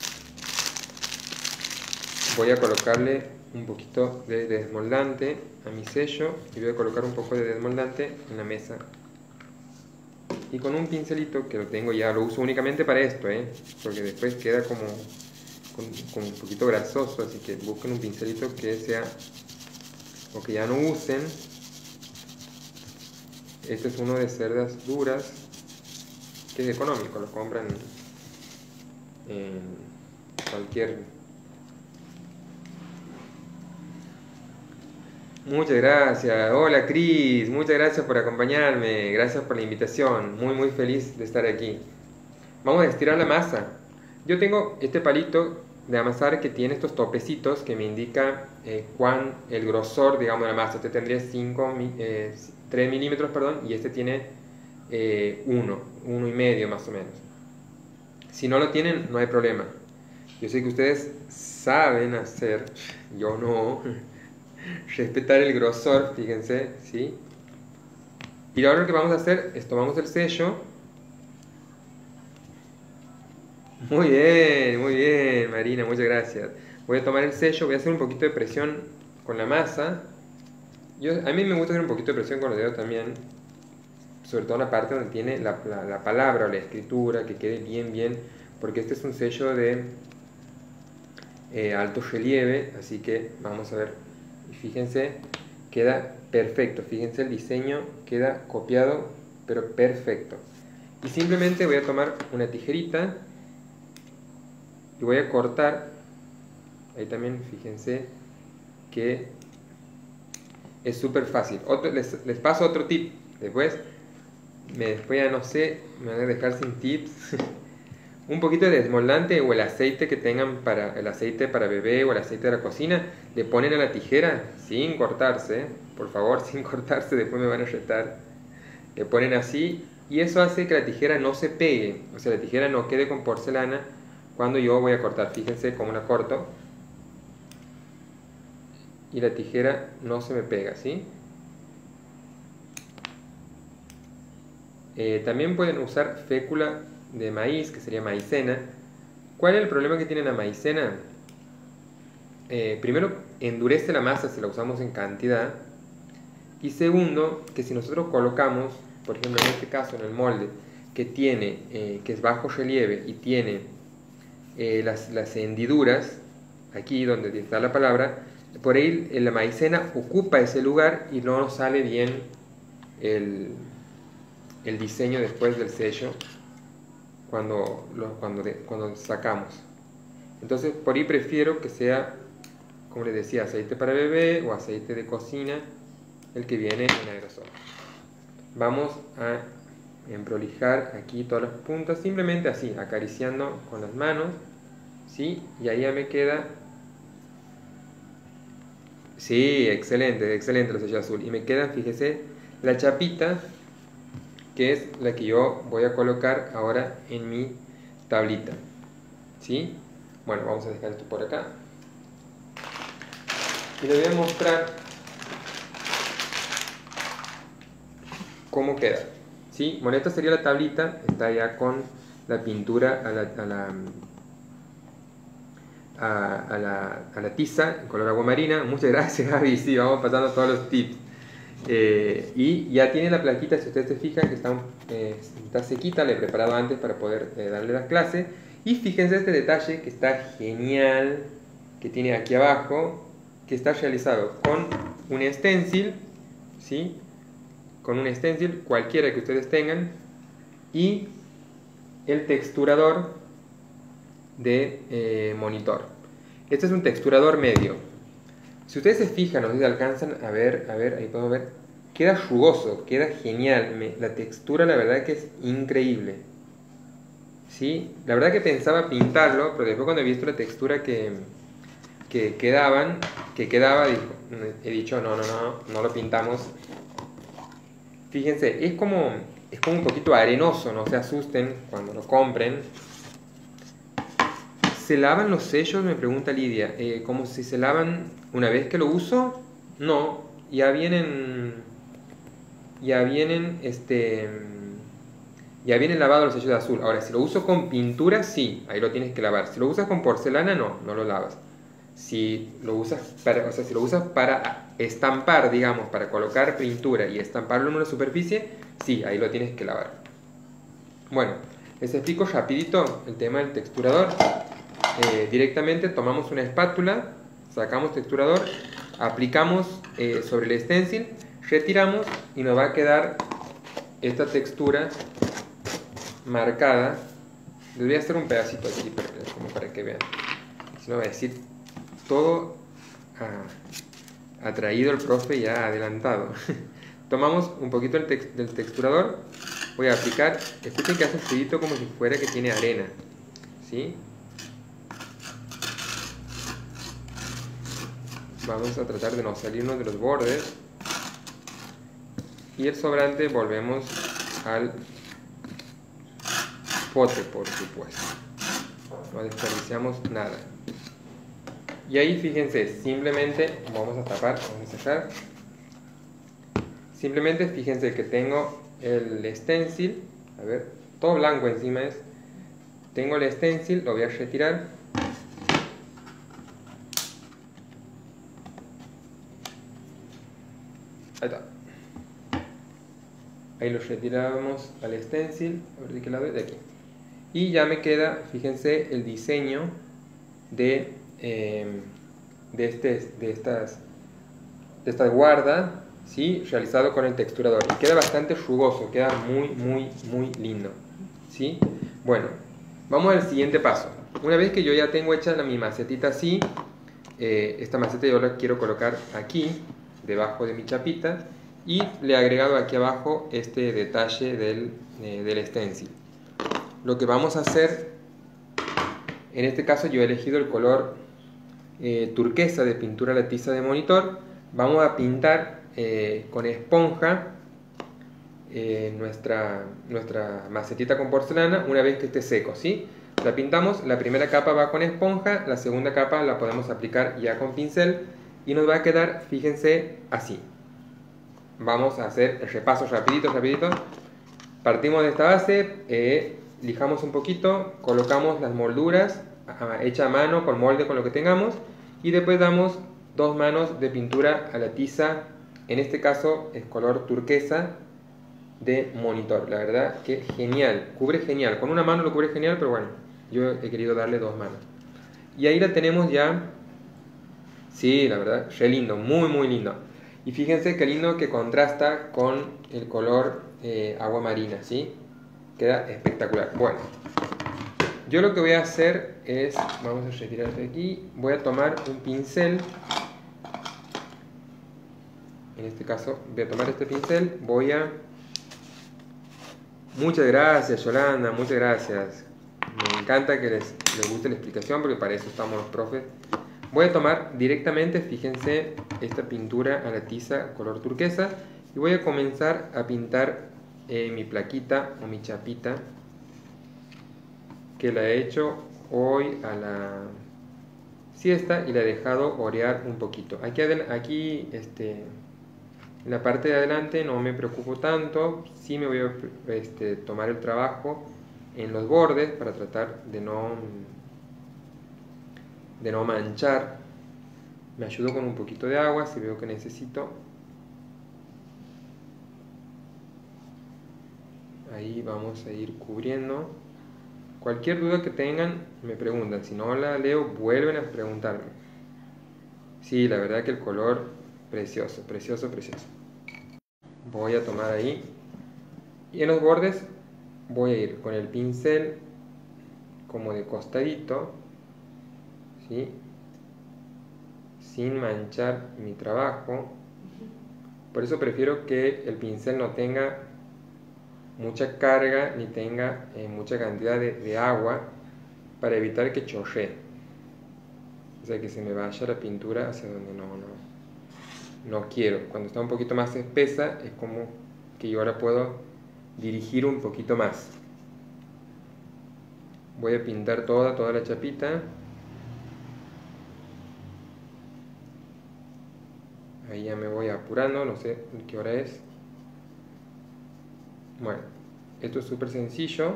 Voy a colocarle un poquito de desmoldante a mi sello y voy a colocar un poco de desmoldante en la mesa. Y con un pincelito que lo tengo ya, lo uso únicamente para esto, porque después queda como un poquito grasoso, así que busquen un pincelito que sea, o que ya no usen. Este es uno de cerdas duras, que es económico, lo compran en cualquier... Muchas gracias. Hola Cris, muchas gracias por acompañarme, gracias por la invitación, muy feliz de estar aquí. Vamos a estirar la masa. Yo tengo este palito de amasar que tiene estos topecitos que me indica el grosor, digamos, de la masa. Este tendría 3 milímetros, perdón, y este tiene 1,5 más o menos. Si no lo tienen, no hay problema. Yo sé que ustedes saben hacer, yo no, respetar el grosor, fíjense, ¿sí? Y ahora lo que vamos a hacer es tomamos el sello. Muy bien, Marina, muchas gracias. Voy a tomar el sello, voy a hacer un poquito de presión con la masa. A mí me gusta hacer un poquito de presión con los dedos también, sobre todo en la parte donde tiene la palabra o la escritura, que quede bien, porque este es un sello de alto relieve, así que vamos a ver. Y fíjense, queda perfecto, fíjense el diseño, queda copiado, pero perfecto. Y simplemente voy a tomar una tijerita y voy a cortar, ahí también fíjense que es súper fácil. Les paso otro tip, después ya no sé, me van a dejar sin tips. Un poquito de desmoldante o el aceite que tengan el aceite para bebé o el aceite de la cocina, le ponen a la tijera sin cortarse, por favor, sin cortarse, después me van a retar. Le ponen así y eso hace que la tijera no se pegue, o sea, la tijera no quede con porcelana cuando yo voy a cortar. Fíjense cómo la corto y la tijera no se me pega, ¿sí? También pueden usar fécula de maíz, que sería maicena. ¿Cuál es el problema que tiene la maicena? Primero, endurece la masa si la usamos en cantidad. Y segundo, que si nosotros colocamos, por ejemplo en este caso en el molde, que es bajo relieve y tiene las hendiduras, aquí donde está la palabra, por ahí la maicena ocupa ese lugar y no nos sale bien el diseño después del sello. cuando sacamos. Entonces por ahí prefiero que sea, como les decía, aceite para bebé o aceite de cocina, el que viene en aerosol. Vamos a emprolijar aquí todas las puntas, simplemente así, acariciando con las manos, ¿sí? Y ahí ya me queda... Sí, excelente, excelente la sello azul. Y me queda, fíjese, la chapita, que es la que yo voy a colocar ahora en mi tablita, ¿sí? Bueno, vamos a dejar esto por acá. Y les voy a mostrar cómo queda, ¿sí? Bueno, esta sería la tablita, está ya con la pintura a la tiza en color agua marina. Muchas gracias, Gaby. Sí, vamos pasando todos los tips. Y ya tiene la plaquita, si ustedes se fijan, que está sequita, la he preparado antes para poder darle las clases. Y fíjense este detalle que está genial, que tiene aquí abajo, que está realizado con un stencil, ¿sí? Con un stencil cualquiera que ustedes tengan, y el texturador de monitor. Este es un texturador medio. Si ustedes se fijan, no sé si alcanzan a ver, ahí podemos ver, queda rugoso, queda genial. La textura, la verdad que es increíble, ¿sí? La verdad que pensaba pintarlo, pero después cuando he visto la textura que quedaba, he dicho no lo pintamos. Fíjense, es como un poquito arenoso, no se asusten cuando lo compren. ¿Se lavan los sellos? Me pregunta Lidia. ¿Cómo si se lavan una vez que lo uso? No, ya vienen lavados los sellos de azul. Ahora, si lo uso con pintura, sí, ahí lo tienes que lavar. Si lo usas con porcelana, no lo lavas. Si lo usas para estampar, digamos, para colocar pintura y estamparlo en una superficie, sí, ahí lo tienes que lavar. Bueno, les explico rapidito el tema del texturador. Directamente tomamos una espátula, sacamos texturador, aplicamos sobre el stencil, retiramos y nos va a quedar esta textura marcada. Les voy a hacer un pedacito aquí como para que vean, si no va a decir todo ha traído el profe ya adelantado. Tomamos un poquito del texturador, voy a aplicar, escuchen que hace un ruidito como si fuera que tiene arena, ¿sí? Vamos a tratar de no salirnos de los bordes, y el sobrante volvemos al pote, por supuesto, no desperdiciamos nada. Y ahí fíjense, simplemente vamos a tapar, vamos a cerrar. Simplemente fíjense que tengo el stencil, a ver, todo blanco encima es. Tengo el stencil, lo voy a retirar. Ahí está. Ahí lo retiramos al stencil, a ver de qué lado es, de aquí. Y ya me queda, fíjense, el diseño de esta guarda, ¿sí? Realizado con el texturador, y queda bastante rugoso, queda muy lindo, ¿sí? Bueno, vamos al siguiente paso. Una vez que yo ya tengo hecha mi macetita así, esta maceta yo la quiero colocar aquí debajo de mi chapita, y le he agregado aquí abajo este detalle del stencil. Lo que vamos a hacer, en este caso yo he elegido el color turquesa de pintura a la tiza de monitor. Vamos a pintar con esponja nuestra macetita con porcelana una vez que esté seco, ¿sí? La pintamos, la primera capa va con esponja, la segunda capa la podemos aplicar ya con pincel y nos va a quedar, fíjense, así. Vamos a hacer el repaso rapidito. Partimos de esta base, lijamos un poquito, colocamos las molduras hecha a mano, con molde, con lo que tengamos, y después damos 2 manos de pintura a la tiza, en este caso es color turquesa de monitor. La verdad que genial, cubre genial, con una mano lo cubre genial, pero bueno, yo he querido darle 2 manos. Y ahí la tenemos ya, sí, la verdad, re lindo, muy lindo. Y fíjense qué lindo que contrasta con el color agua marina, ¿sí? Queda espectacular. Bueno, Yo lo que voy a hacer es, vamos a retirar de aquí, voy a tomar un pincel. En este caso voy a tomar este pincel, Muchas gracias Yolanda, muchas gracias. Me encanta que les guste la explicación porque para eso estamos los profes. Voy a tomar directamente, fíjense, esta pintura a la tiza color turquesa y voy a comenzar a pintar mi plaquita o mi chapita que la he hecho hoy a la siesta y la he dejado orear un poquito. Aquí en la parte de adelante no me preocupo tanto, sí me voy a tomar el trabajo en los bordes para tratar de no manchar. Me ayudo con un poquito de agua si veo que necesito. Ahí vamos a ir cubriendo. Cualquier duda que tengan me preguntan, si no la leo vuelven a preguntarme. Sí, la verdad que el color precioso, precioso, precioso. Voy a tomar ahí y en los bordes voy a ir con el pincel como de costadito, ¿sí? Sin manchar mi trabajo. Por eso prefiero que el pincel no tenga mucha carga ni tenga mucha cantidad de agua para evitar que chorree, o sea que se me vaya la pintura hacia donde no quiero. Cuando está un poquito más espesa es como que yo ahora puedo dirigir un poquito más. Voy a pintar toda la chapita. Ahí ya me voy apurando, no sé qué hora es. Bueno, esto es súper sencillo.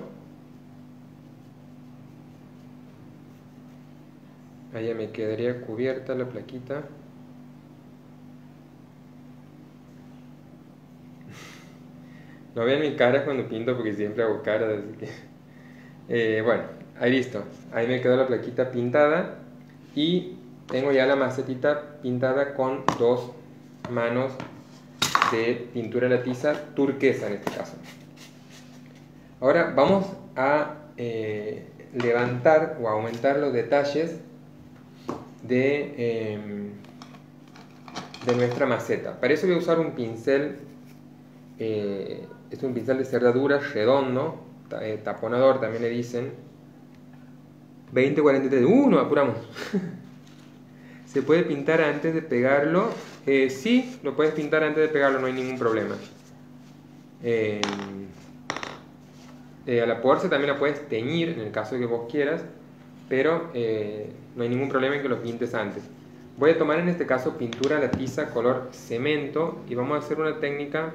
Ahí ya me quedaría cubierta la plaquita. No vean mi cara cuando pinto porque siempre hago caras, así que... bueno, ahí listo. Ahí me quedó la plaquita pintada y tengo ya la macetita pintada con 2 manos de pintura a la tiza turquesa en este caso. Ahora vamos a levantar o aumentar los detalles de nuestra maceta. Para eso voy a usar un pincel, es un pincel de cerradura redondo, taponador también le dicen. 20-43, apuramos. ¿Se puede pintar antes de pegarlo? Sí, lo puedes pintar antes de pegarlo, no hay ningún problema. A la podarse también la puedes teñir en el caso de que vos quieras, pero no hay ningún problema en que lo pintes antes. Voy a tomar en este caso pintura a la tiza color cemento y vamos a hacer una técnica.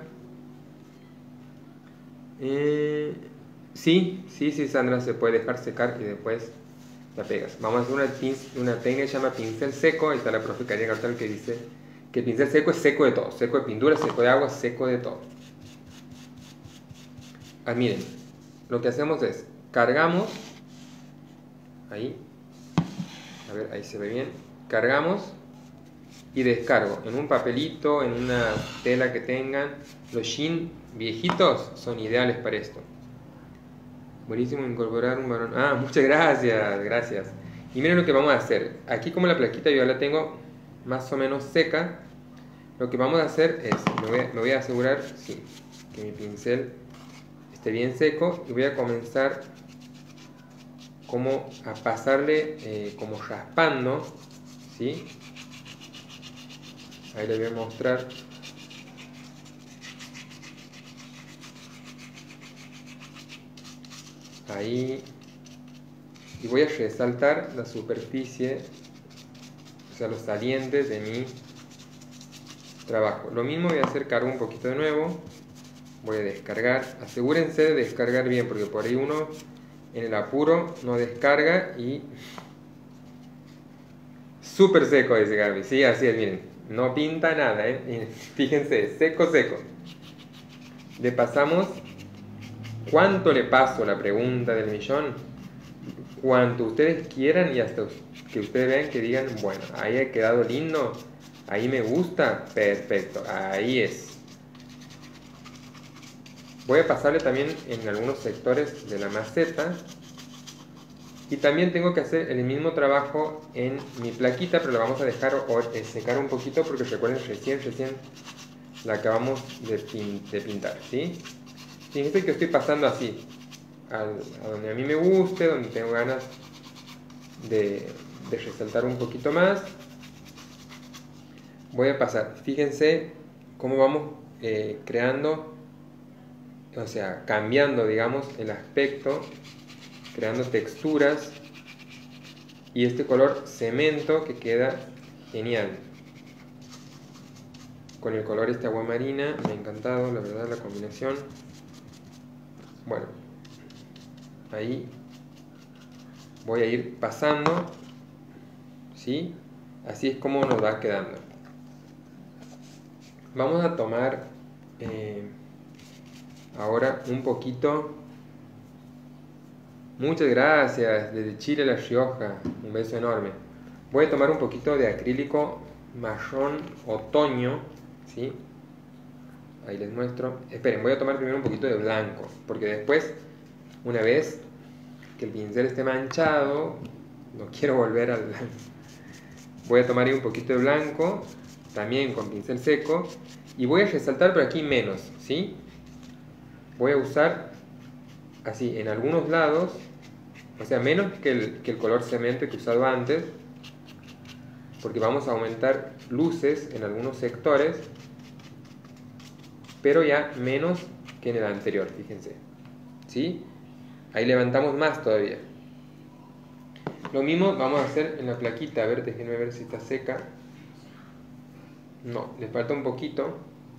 Sí, Sandra, se puede dejar secar y después la pegas. Vamos a hacer una técnica que se llama pincel seco. Ahí está la profe Karina Cartal que dice que el pincel seco es seco de todo, seco de pintura, seco de agua, seco de todo. Miren, lo que hacemos es cargamos ahí, a ver, ahí se ve bien, cargamos y descargo en un papelito, en una tela que tengan. Los jeans viejitos son ideales para esto. Buenísimo incorporar un varón. Muchas gracias, gracias. Y miren lo que vamos a hacer. Aquí como la plaquita yo ya la tengo más o menos seca, lo que vamos a hacer es, me voy a asegurar, sí, que mi pincel esté bien seco y voy a comenzar como a pasarle como raspando, ¿sí? Ahí les voy a mostrar. Ahí. Y voy a resaltar la superficie, o sea, los salientes de mi trabajo. Lo mismo voy a hacer, cargo un poquito de nuevo. Voy a descargar. Asegúrense de descargar bien, porque por ahí uno en el apuro no descarga y... Súper seco, dice Gaby. Sí, así es, miren. No pinta nada, ¿eh? Fíjense, seco, seco. Le pasamos... ¿Cuánto le paso? La pregunta del millón. Cuanto ustedes quieran y hasta que ustedes vean que digan, bueno, ahí ha quedado lindo, ahí me gusta, perfecto, ahí es. Voy a pasarle también en algunos sectores de la maceta Y también tengo que hacer el mismo trabajo en mi plaquita, pero la vamos a dejar secar un poquito porque recuerden, recién la acabamos de pintar, ¿sí? Fíjense que estoy pasando así, a donde a mí me guste, donde tengo ganas de resaltar un poquito más. Voy a pasar, fíjense cómo vamos creando, o sea, cambiando, digamos, el aspecto, creando texturas y este color cemento que queda genial. Con el color este agua marina, me ha encantado, la verdad, la combinación. Bueno, ahí voy a ir pasando, ¿sí? Así es como nos va quedando. Vamos a tomar ahora un poquito. Muchas gracias, desde Chile, La Rioja, un beso enorme. Voy a tomar un poquito de acrílico marrón otoño, ¿sí? Ahí les muestro. Esperen, voy a tomar primero un poquito de blanco, porque después, una vez que el pincel esté manchado, no quiero volver al blanco. Voy a tomar ahí un poquito de blanco, también con pincel seco, y voy a resaltar por aquí menos, ¿sí? Voy a usar así en algunos lados, o sea, menos que el color cemento que he usado antes, porque vamos a aumentar luces en algunos sectores, pero ya menos que en el anterior, fíjense, ¿sí? Ahí levantamos más todavía. Lo mismo vamos a hacer en la plaquita, a ver, déjenme ver si está seca. No, le falta un poquito.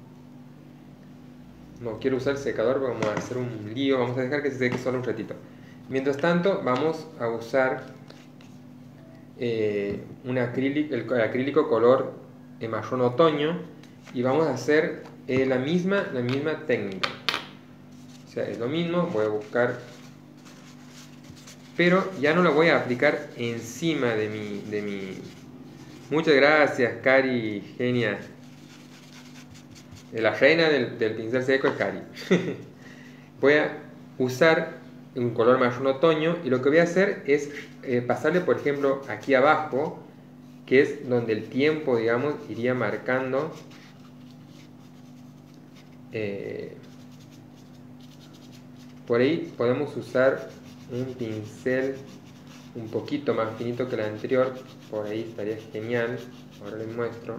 No quiero usar el secador porque vamos a hacer un lío, vamos a dejar que se seque solo un ratito. Mientras tanto, vamos a usar el acrílico color marrón otoño y vamos a hacer la misma técnica. O sea, es lo mismo, voy a buscar, pero ya no la voy a aplicar encima de mi... Muchas gracias, Cari, genia. La reina del pincel seco es Cari. Voy a usar un color marrón otoño y lo que voy a hacer es pasarle, por ejemplo, aquí abajo, que es donde el tiempo, digamos, iría marcando por ahí podemos usar un pincel un poquito más finito que el anterior, por ahí estaría genial. Ahora les muestro.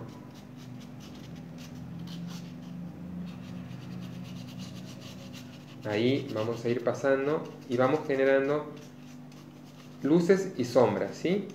Ahí vamos a ir pasando y vamos generando luces y sombras, ¿sí?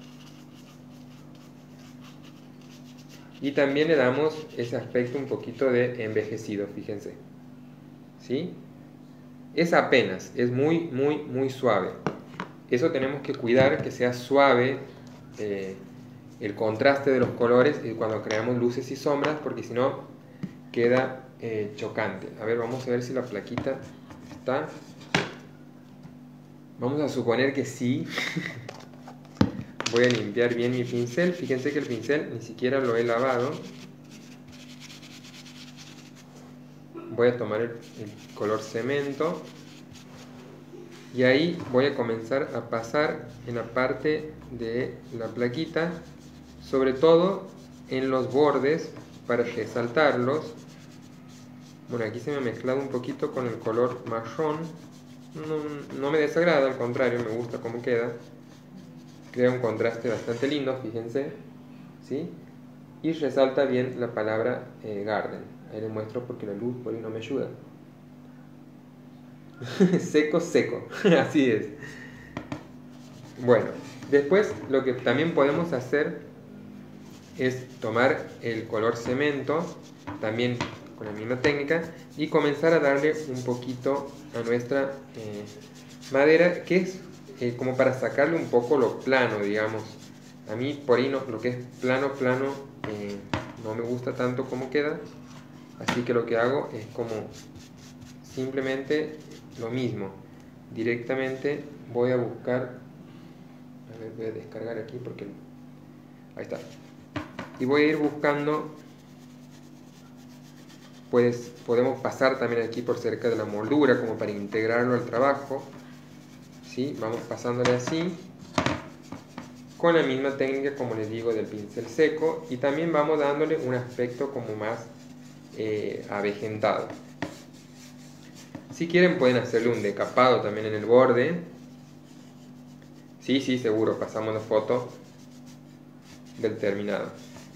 Y también le damos ese aspecto un poquito de envejecido, fíjense, ¿sí? Es apenas, es muy suave. Eso tenemos que cuidar, que sea suave el contraste de los colores cuando creamos luces y sombras, porque si no queda chocante. A ver, vamos a ver si la plaquita está. Vamos a suponer que sí. Voy a limpiar bien mi pincel. Fíjense que el pincel ni siquiera lo he lavado. Voy a tomar el color cemento y ahí voy a comenzar a pasar en la parte de la plaquita, sobre todo en los bordes para resaltarlos. Bueno, aquí se me ha mezclado un poquito con el color marrón. No me desagrada, al contrario, me gusta cómo queda. Crea un contraste bastante lindo, fíjense, ¿sí? Y resalta bien la palabra garden. Ahí les muestro porque la luz por ahí no me ayuda. Seco, así es. Bueno, después lo que también podemos hacer es tomar el color cemento, también con la misma técnica, y comenzar a darle un poquito a nuestra madera, que es como para sacarle un poco lo plano, digamos. A mí por ahí no, lo que es plano, no me gusta tanto como queda, así que lo que hago es como simplemente lo mismo. Directamente voy a buscar, a ver, voy a descargar aquí porque ahí está, y voy a ir buscando. Pues podemos pasar también aquí por cerca de la moldura como para integrarlo al trabajo, ¿sí? Vamos pasándole así, con la misma técnica, como les digo, del pincel seco, y también vamos dándole un aspecto como más avejentado. Si quieren pueden hacerle un decapado también en el borde. Sí, seguro, pasamos la foto del terminado.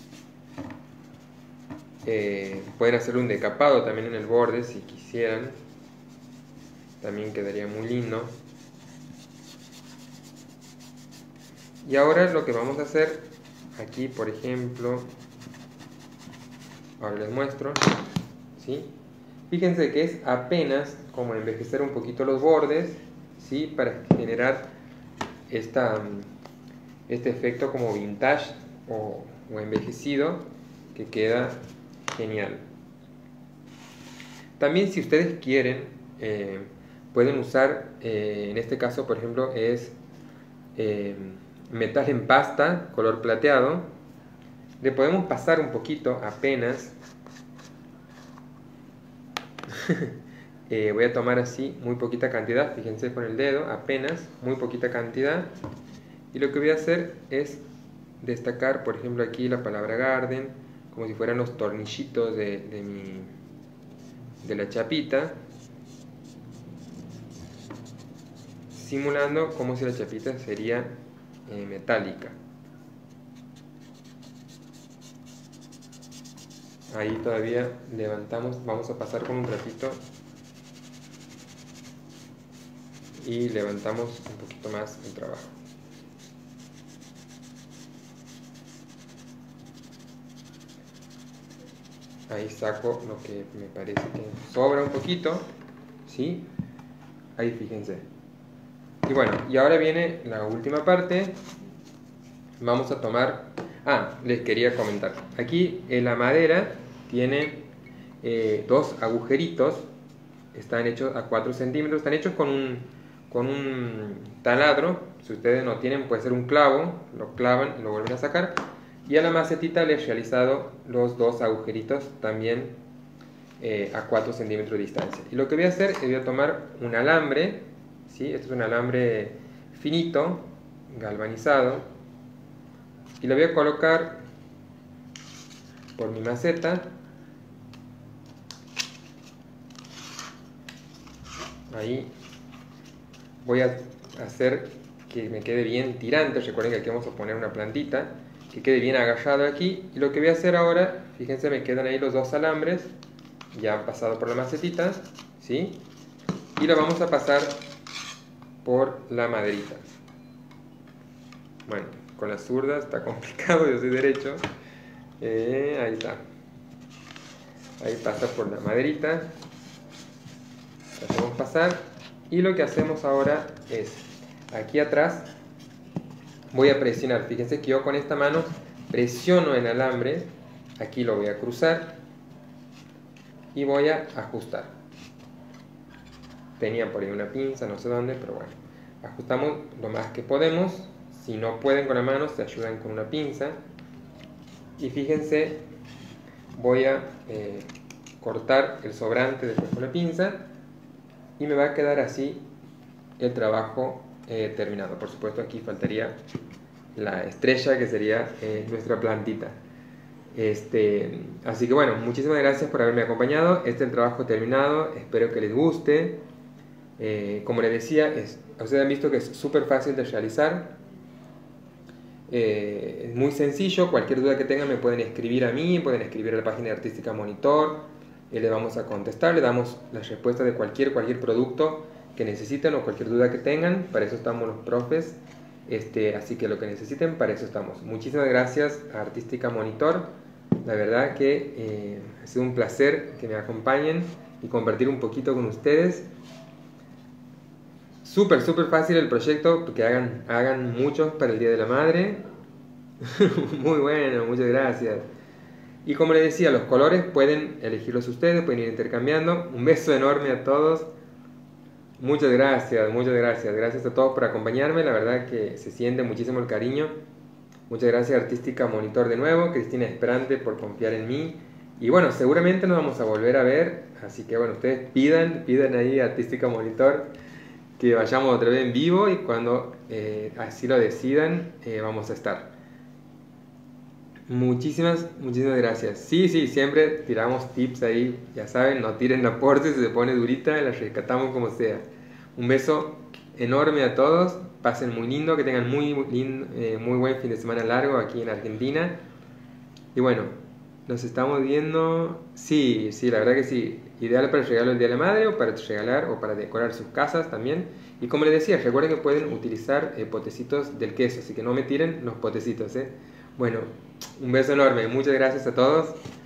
Pueden hacerle un decapado también en el borde si quisieran. También quedaría muy lindo. Y ahora lo que vamos a hacer aquí, por ejemplo, ahora les muestro, ¿sí? Fíjense que es apenas como envejecer un poquito los bordes, ¿sí? Para generar este efecto como vintage o envejecido, que queda genial. También, si ustedes quieren, pueden usar, en este caso por ejemplo es metal en pasta color plateado. Le podemos pasar un poquito, apenas. Voy a tomar así muy poquita cantidad, fíjense con el dedo, apenas, muy poquita cantidad. Y lo que voy a hacer es destacar, por ejemplo, aquí la palabra Garden, como si fueran los tornillitos de la chapita, simulando como si la chapita sería metálica. Ahí todavía levantamos, vamos a pasar con un trapito y levantamos un poquito más el trabajo. Ahí saco lo que me parece que sobra un poquito, ¿sí? Ahí fíjense. Y bueno, y ahora viene la última parte. Vamos a tomar... les quería comentar. Aquí la madera tiene dos agujeritos. Están hechos a 4 centímetros. Están hechos con un taladro. Si ustedes no tienen, puede ser un clavo. Lo clavan y lo vuelven a sacar. Y a la macetita le he realizado los dos agujeritos también a 4 centímetros de distancia. Y lo que voy a hacer es voy a tomar un alambre, ¿sí? Este es un alambre finito, galvanizado, y lo voy a colocar por mi maceta. Ahí voy a hacer que me quede bien tirante. Recuerden que aquí vamos a poner una plantita, que quede bien agarrado aquí. Y lo que voy a hacer ahora, fíjense, me quedan ahí los dos alambres ya han pasado por la macetita, ¿sí? Y lo vamos a pasar por la maderita. Bueno, con la zurda está complicado, yo soy derecho. Ahí está. Ahí pasa por la maderita. La hacemos pasar. Y lo que hacemos ahora es, aquí atrás, voy a presionar. Fíjense que yo con esta mano presiono el alambre. Aquí lo voy a cruzar. Y voy a ajustar. Tenía por ahí una pinza, no sé dónde, pero bueno. Ajustamos lo más que podemos. Si no pueden con la mano, se ayudan con una pinza. Y fíjense, voy a cortar el sobrante después con la pinza. Y me va a quedar así el trabajo terminado. Por supuesto, aquí faltaría la estrella, que sería nuestra plantita. Así que bueno, muchísimas gracias por haberme acompañado. Este es el trabajo terminado, espero que les guste. Como les decía, ustedes han visto que es súper fácil de realizar. Es muy sencillo. Cualquier duda que tengan me pueden escribir a mí, pueden escribir a la página de Artística Monitor, le vamos a contestar, le damos la respuesta de cualquier producto que necesiten o cualquier duda que tengan. Para eso estamos los profes. Así que lo que necesiten, para eso estamos. Muchísimas gracias a Artística Monitor. La verdad que ha sido un placer que me acompañen y compartir un poquito con ustedes. Súper fácil el proyecto, que hagan muchos para el Día de la Madre. Muy bueno, muchas gracias. Y como les decía, los colores pueden elegirlos ustedes, pueden ir intercambiando. Un beso enorme a todos. Muchas gracias. Gracias a todos por acompañarme. La verdad que se siente muchísimo el cariño. Muchas gracias Artística Monitor de nuevo, Cristina Esperante por confiar en mí. Y bueno, seguramente nos vamos a volver a ver. Así que bueno, ustedes pidan ahí Artística Monitor. que vayamos otra vez en vivo y cuando así lo decidan, vamos a estar. Muchísimas gracias. Sí, siempre tiramos tips ahí, ya saben, no tiren la porte, si se pone durita, la rescatamos como sea. Un beso enorme a todos, pasen muy lindo, que tengan muy buen fin de semana largo aquí en Argentina. Y bueno, nos estamos viendo. Sí, la verdad que sí. Ideal para el regalo del Día de la Madre o para regalar o para decorar sus casas también. Y como les decía, recuerden que pueden utilizar potecitos del queso, así que no me tiren los potecitos. Bueno, un beso enorme. Muchas gracias a todos.